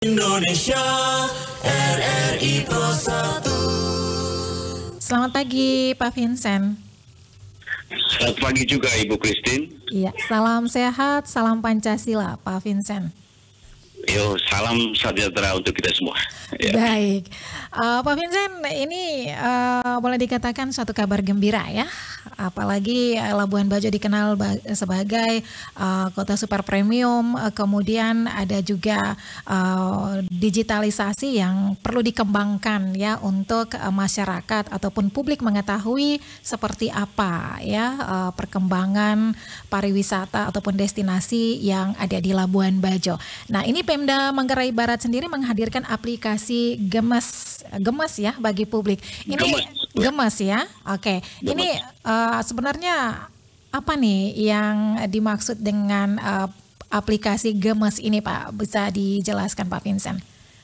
Indonesia RRI Pro 1. Selamat pagi Pak Vincent. Selamat pagi juga Ibu Christine. Iya, salam sehat, salam Pancasila Pak Vincent. Yo, salam sejahtera untuk kita semua. Ya. Baik, Pak Vincent, ini boleh dikatakan suatu kabar gembira ya. Apalagi Labuan Bajo dikenal sebagai kota super premium, kemudian ada juga digitalisasi yang perlu dikembangkan ya untuk masyarakat ataupun publik mengetahui seperti apa ya perkembangan pariwisata ataupun destinasi yang ada di Labuan Bajo. Nah, ini Pemda Manggarai Barat sendiri menghadirkan aplikasi Gemes ya bagi publik. Ini Gemes ya. Oke. Ini sebenarnya apa nih yang dimaksud dengan aplikasi Gemes ini Pak? Bisa dijelaskan Pak Vincent?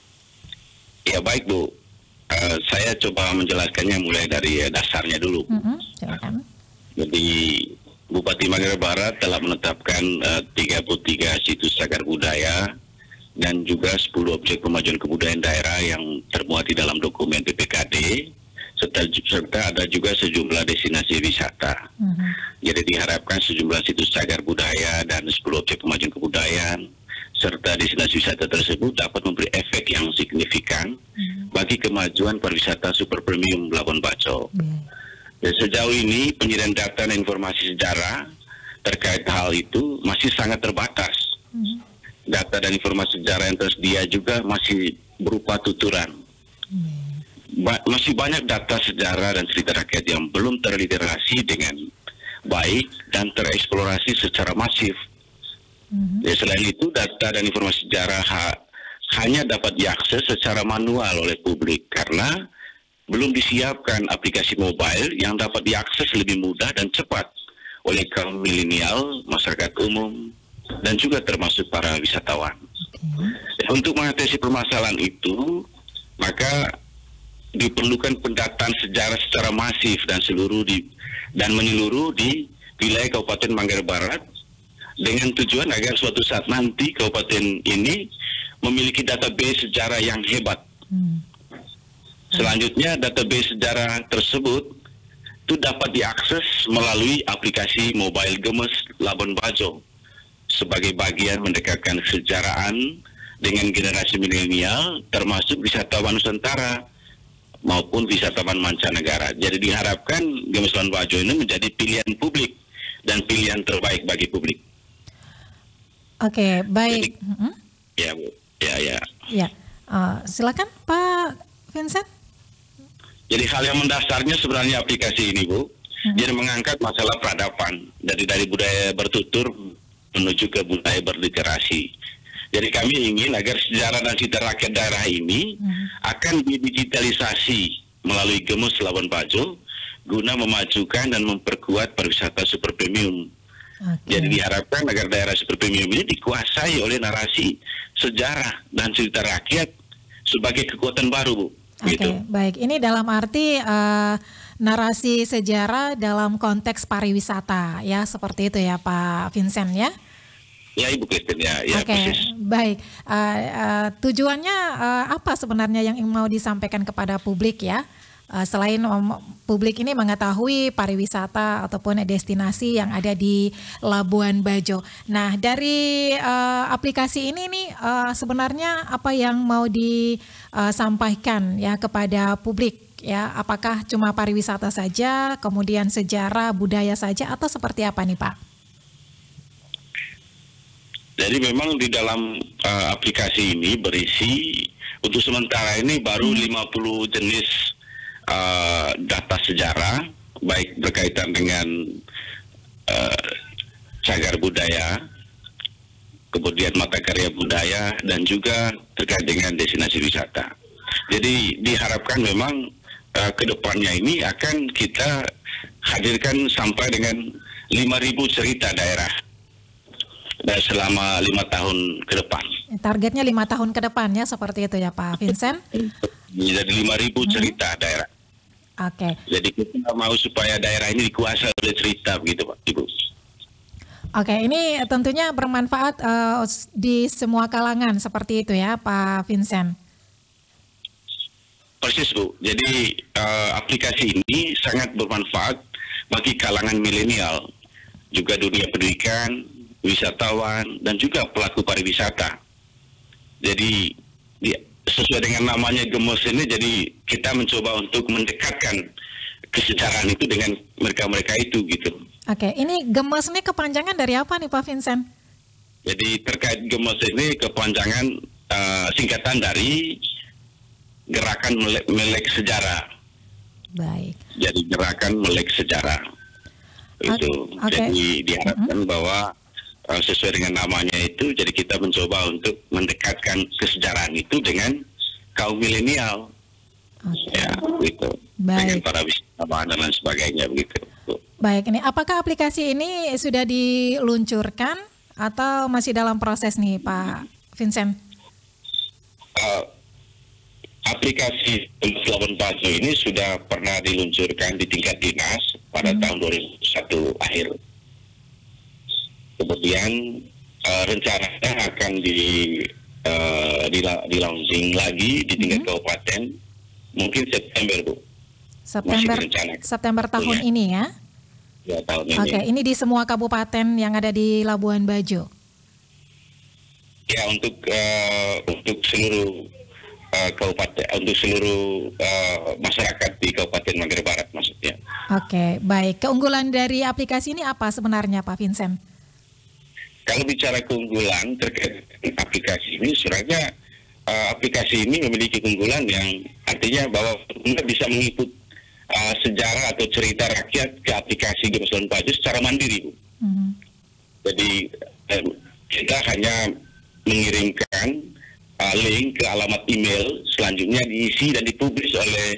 Ya baik Bu. Saya coba menjelaskannya mulai dari dasarnya dulu. Silakan. Jadi Bupati Manggarai Barat telah menetapkan 33 situs cagar budaya dan juga 10 objek pemajuan kebudayaan daerah yang termuat di dalam dokumen PPKD, serta ada juga sejumlah destinasi wisata. Jadi diharapkan sejumlah situs cagar budaya dan 10 objek pemajuan kebudayaan serta destinasi wisata tersebut dapat memberi efek yang signifikan bagi kemajuan pariwisata super premium Labuan Bajo. Dan sejauh ini penyediaan data dan informasi sejarah terkait hal itu masih sangat terbatas. Data dan informasi sejarah yang tersedia juga masih berupa tuturan. Masih banyak data sejarah dan cerita rakyat yang belum terliterasi dengan baik dan tereksplorasi secara masif. Ya, selain itu, data dan informasi sejarah hanya dapat diakses secara manual oleh publik karena belum disiapkan aplikasi mobile yang dapat diakses lebih mudah dan cepat oleh kaum milenial, masyarakat umum, dan juga termasuk para wisatawan. Untuk mengatasi permasalahan itu, maka diperlukan pendataan sejarah secara masif dan menyeluruh di wilayah Kabupaten Manggarai Barat dengan tujuan agar suatu saat nanti kabupaten ini memiliki database sejarah yang hebat. Selanjutnya database sejarah tersebut itu dapat diakses melalui aplikasi mobile Gemes Labuan Bajo sebagai bagian mendekatkan kesejarahan dengan generasi milenial termasuk wisatawan Nusantara maupun wisatawan mancanegara. Jadi diharapkan Gemes Labuan Bajo ini menjadi pilihan publik dan pilihan terbaik bagi publik. Oke, baik. Jadi, ya Bu, ya. Silakan Pak Vincent. Jadi hal yang mendasarnya sebenarnya aplikasi ini Bu, jadi mengangkat masalah peradaban dari budaya bertutur menuju ke budaya berliterasi. Jadi kami ingin agar sejarah dan cita rakyat daerah ini akan didigitalisasi melalui Gemes Labuan Bajo guna memajukan dan memperkuat pariwisata super premium. Jadi diharapkan agar daerah super premium ini dikuasai oleh narasi sejarah dan cerita rakyat sebagai kekuatan baru, Bu. Baik. Ini dalam arti narasi sejarah dalam konteks pariwisata ya, seperti itu ya Pak Vincent ya. Ya Ibu Christine ya persis. Baik. Tujuannya apa sebenarnya yang mau disampaikan kepada publik ya? Selain publik ini mengetahui pariwisata ataupun destinasi yang ada di Labuan Bajo. Nah, dari aplikasi ini nih sebenarnya apa yang mau disampaikan ya kepada publik ya? Apakah cuma pariwisata saja, kemudian sejarah, budaya saja, atau seperti apa nih Pak? Jadi memang di dalam aplikasi ini berisi untuk sementara ini baru 50 jenis data sejarah, baik berkaitan dengan cagar budaya, kemudian mata karya budaya, dan juga terkait dengan destinasi wisata. Jadi diharapkan memang kedepannya ini akan kita hadirkan sampai dengan 5.000 cerita daerah selama 5 tahun ke depan. Targetnya 5 tahun ke depan ya, seperti itu ya Pak Vincent? Jadi 5.000 cerita daerah. Oke. Jadi kita mau supaya daerah ini dikuasai oleh cerita begitu Pak Ibu. Oke, ini tentunya bermanfaat di semua kalangan seperti itu ya, Pak Vincent. Persis Bu, jadi aplikasi ini sangat bermanfaat bagi kalangan milenial, juga dunia pendidikan, wisatawan, dan juga pelaku pariwisata. Jadi sesuai dengan namanya Gemos ini, jadi kita mencoba untuk mendekatkan kesejarahan itu dengan mereka-mereka itu gitu. Oke, ini Gemes ini kepanjangan dari apa nih Pak Vincent? Jadi terkait Gemos ini kepanjangan singkatan dari Gerakan Melek Sejarah. Baik. Jadi Gerakan Melek Sejarah. Itu. Okay. Jadi diharapkan bahwa sesuai dengan namanya itu, jadi kita mencoba untuk mendekatkan kesejarahan itu dengan kaum milenial. Ya, gitu. Dengan para wisatawan dan lain sebagainya begitu. Baik, ini apakah aplikasi ini sudah diluncurkan atau masih dalam proses nih Pak Vincent? Aplikasi Labuan Bajo ini sudah pernah diluncurkan di tingkat dinas pada tahun 2001 akhir. Kemudian rencananya akan di launching lagi di tingkat kabupaten mungkin September Bu. September tahun ini ya? Ya, tahun ini. Oke, ini di semua kabupaten yang ada di Labuan Bajo. Ya, untuk seluruh kabupaten, untuk seluruh masyarakat di Kabupaten Manggarai Barat maksudnya. Oke, baik. Keunggulan dari aplikasi ini apa sebenarnya Pak Vincent? Kalau bicara keunggulan terkait aplikasi ini, sebenarnya aplikasi ini memiliki keunggulan yang artinya bahwa Anda bisa mengikut sejarah atau cerita rakyat ke aplikasi Gemos Labuan Bajo secara mandiri, Bu. Jadi kita hanya mengirimkan link ke alamat email, selanjutnya diisi dan dipublis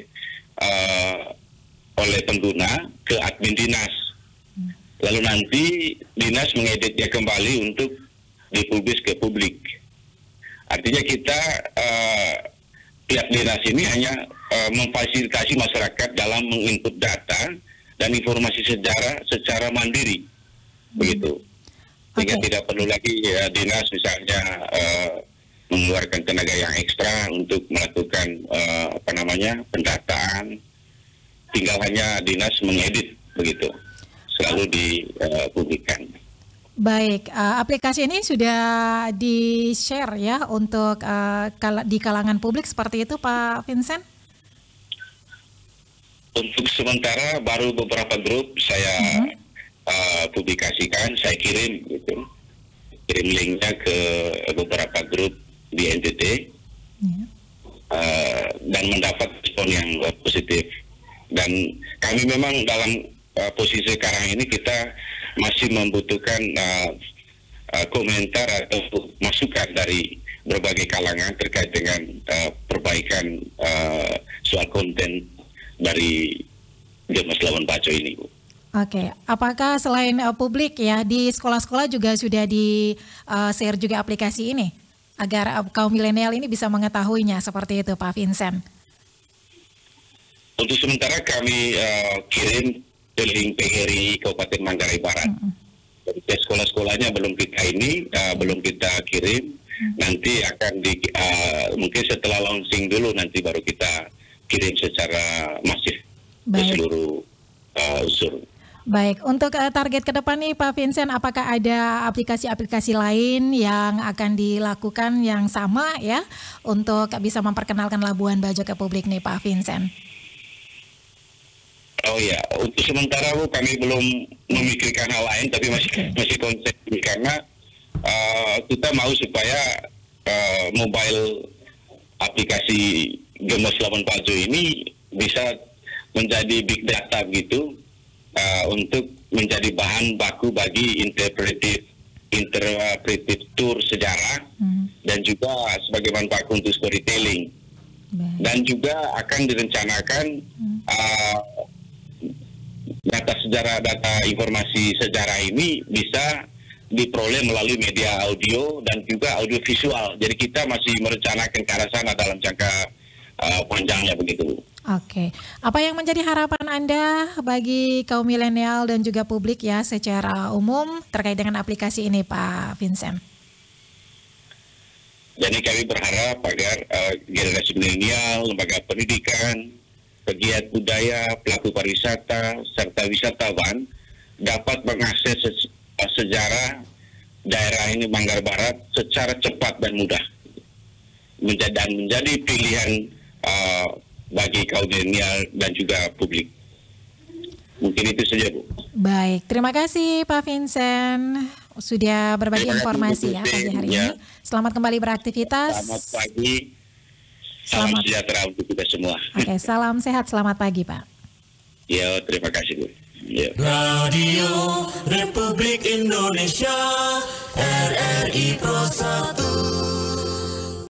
oleh pengguna ke admin dinas. Lalu nanti dinas mengeditnya kembali untuk dipublis ke publik. Artinya kita pihak dinas ini hanya memfasilitasi masyarakat dalam menginput data dan informasi sejarah secara mandiri, begitu. Sehingga tidak perlu lagi dinas misalnya mengeluarkan tenaga yang ekstra untuk melakukan pendataan. Tinggal hanya dinas mengedit, begitu. Selalu dipublikkan. Baik, aplikasi ini sudah di-share ya untuk di kalangan publik seperti itu Pak Vincent? Untuk sementara baru beberapa grup saya publikasikan, saya kirim gitu. Kirim linknya ke beberapa grup di NTT dan mendapat respon yang positif. Dan kami memang dalam posisi sekarang ini kita masih membutuhkan komentar atau masukan dari berbagai kalangan terkait dengan perbaikan soal konten dari Gemos Labuan Bajo ini, Bu. Oke, apakah selain publik ya di sekolah-sekolah juga sudah di-share juga aplikasi ini agar kaum milenial ini bisa mengetahuinya seperti itu Pak Vincent? Untuk sementara kami kirim ke link PGRI Kabupaten Manggarai Barat. Jadi sekolah-sekolahnya belum kita kirim. Nanti akan mungkin setelah launching dulu nanti baru kita kirim secara masif ke seluruh unsur. Baik, untuk target ke depan nih Pak Vincent, apakah ada aplikasi-aplikasi lain yang akan dilakukan yang sama ya untuk bisa memperkenalkan Labuan Bajo ke publik nih Pak Vincent? Oh ya, untuk sementara Bu kami belum memikirkan hal lain, tapi masih konsep ini karena kita mau supaya mobile aplikasi Gemos Labuan Bajo ini bisa menjadi big data gitu untuk menjadi bahan baku bagi interpretive tour sejarah dan juga sebagai bahan baku untuk storytelling. Dan juga akan direncanakan data informasi sejarah ini bisa diperoleh melalui media audio dan juga audio visual. Jadi kita masih merencanakan ke arah sana dalam jangka panjangnya begitu, Bu. Oke, apa yang menjadi harapan Anda bagi kaum milenial dan juga publik ya secara umum terkait dengan aplikasi ini, Pak Vincent? Jadi kami berharap agar generasi milenial, lembaga pendidikan, pegiat budaya, pelaku pariwisata, serta wisatawan dapat mengakses sejarah daerah ini Manggarai Barat secara cepat dan mudah. Menjadi pilihan bagi kaum milenial dan juga publik. Mungkin itu saja, Bu. Baik, terima kasih Pak Vincent sudah berbagi informasi ya pagi hari ini. Selamat kembali beraktivitas. Selamat pagi. Salam sejahtera untuk kita semua. Oke, salam sehat, selamat pagi Pak. Ya, terima kasih, Bu. Ya. Radio Republik Indonesia RRI Pro 1.